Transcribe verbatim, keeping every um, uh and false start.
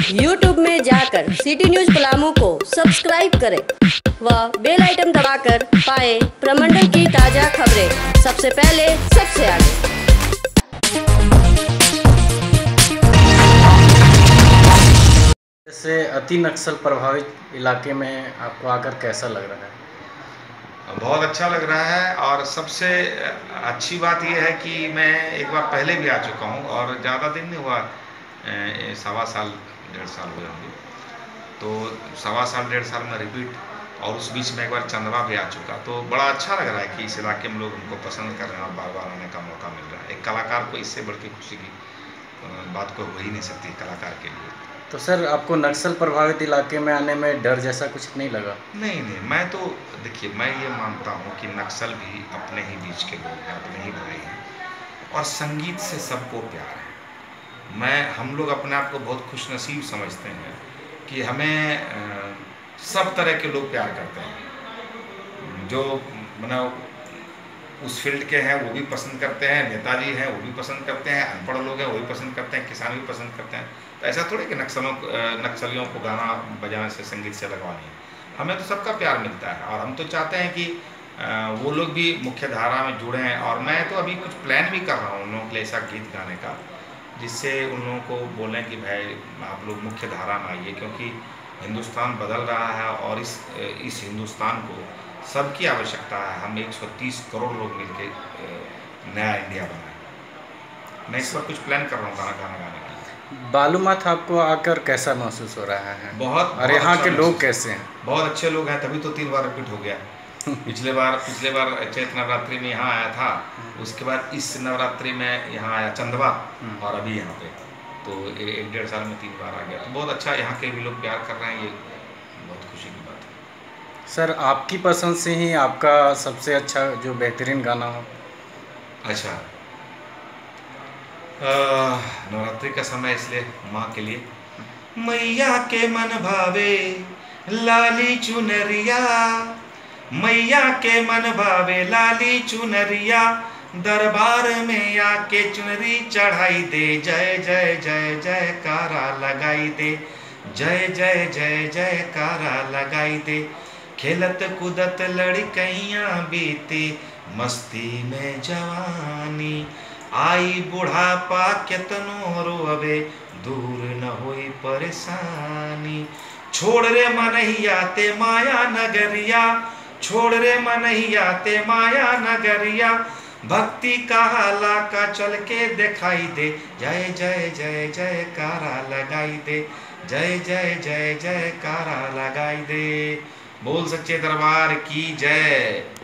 YouTube में जाकर city news Palamu को सब्सक्राइब करें व बेल आइटम दबाकर पाएं प्रमंडल की ताजा खबरें सबसे पहले सबसे आगे। जैसे अति नक्सल प्रभावित इलाके में आपको आकर कैसा लग रहा है? बहुत अच्छा लग रहा है और सबसे अच्छी बात यह है कि मैं एक बार पहले भी आ चुका हूं और ज़्यादा दिन नहीं हुआ, सवा साल डेढ़ साल हुए होंगे, तो सवा साल डेढ़ साल में रिपीट, और उस बीच में एक बार चंदवा भी आ चुका, तो बड़ा अच्छा लग रहा है कि इस इलाके में लोग उनको पसंद कर रहे हैं और बार बार आने का मौका मिल रहा है। एक कलाकार को इससे बढ़ के खुशी की बात को हो ही नहीं सकती कलाकार के लिए। तो सर, आपको नक्सल प्रभावित इलाके में आने में डर जैसा कुछ नहीं लगा? नहीं नहीं, मैं तो देखिए, मैं ये मानता हूँ कि नक्सल भी अपने ही बीच के लोग हैं, अपने ही भाई हैं, और संगीत से सबको प्यार है। मैं हम लोग अपने आप को बहुत खुशनसीब समझते हैं कि हमें आ, सब तरह के लोग प्यार करते हैं। जो मतलब उस फील्ड के हैं वो भी पसंद करते हैं, नेताजी हैं वो भी पसंद करते हैं, अनपढ़ लोग हैं वो भी पसंद करते हैं, किसान भी पसंद करते हैं। तो ऐसा थोड़ी कि नक्सलों नक्सलियों को गाना बजाने से, संगीत से लगवानी है। हमें तो सबका प्यार मिलता है और हम तो चाहते हैं कि वो लोग भी मुख्य धारा में जुड़ें। और मैं तो अभी कुछ प्लान भी कर रहा हूँ उन लोगों के लिए ऐसा गीत गाने का, जिससे उन लोगों को बोलें कि भाई आप लोग मुख्य धारा में आइए, क्योंकि हिंदुस्तान बदल रहा है और इस इस हिंदुस्तान को सबकी आवश्यकता है। हम एक सौ तीस करोड़ लोग मिलके नया इंडिया बनाएं। मैं इस पर कुछ प्लान कर रहा हूँ गाना गाना गाने का। बालूमाथ आपको आकर कैसा महसूस हो रहा है? बहुत, और यहाँ के लोग कैसे हैं? बहुत अच्छे लोग हैं, तभी तो तीन बार रिपीट हो गया। पिछले बार पिछले बार चैत्र नवरात्रि में यहाँ आया था, उसके बाद इस नवरात्रि में यहाँ आया चंदवा, और अभी यहाँ पे, तो एक डेढ़ साल में तीन बार आ गया। तो बहुत अच्छा, यहाँ के भी लोग प्यार कर रहे हैं, ये बहुत खुशी की बात है। सर, आपकी पसंद से ही आपका सबसे अच्छा जो बेहतरीन गाना हो? अच्छा, नवरात्रि का समय, इसलिए माँ के लिए। मैया के मन भावे लाली चुनरिया, मैया के मन भावे लाली चुनरिया, दरबार में आके चुनरी चढ़ाई दे, जय जय जय जय कारा लगाई दे, जय जय जय जय कारा लगाई दे। खेलत कूदत लड़कैयाँ बीती, मस्ती में जवानी, आई बुढ़ापा केतनो रोवे, दूर न होई परेशानी। छोड़ रे मनैया ते माया नगरिया, छोड़ रे मनैया ते माया नगरिया, भक्ति का हाला का चल के दिखाई दे, जय जय जय जय कारा लगाई दे, जय जय जय जय कारा लगाई दे। बोल सच्चे दरबार की जय।